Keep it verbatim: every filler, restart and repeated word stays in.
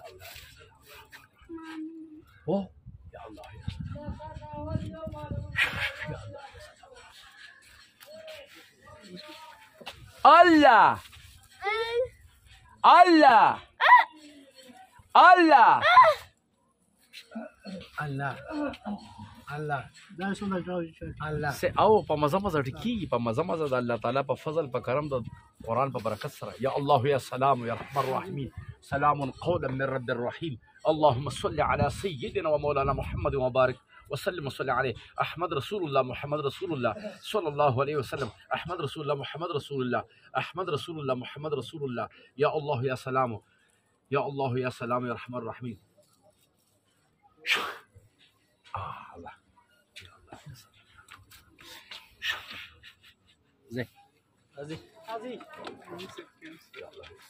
الله يا سلام. اوه يا الله يا سلام. يا الله يا سلام. الله الله الله الله الله دا څونه راوځي الله سه او په مزه مزه ټکی په مزه مزه د الله تعالی په فضل په کرم د قران په برکت سره یا الله یا سلام یا رحمن الرحیم سلام قولا من رب الرحیم اللهم صل على سيدنا ومولانا محمد وبارك وسلم وصلي عليه. احمد رسول الله محمد رسول الله صلى الله عليه وسلم. احمد رسول الله محمد رسول الله. احمد رسول الله محمد رسول الله. يا الله يا سلام يا الله يا سلام يا رحمن الرحيم. آه الله يا الله يا سلام. زين هذه هذه يا الله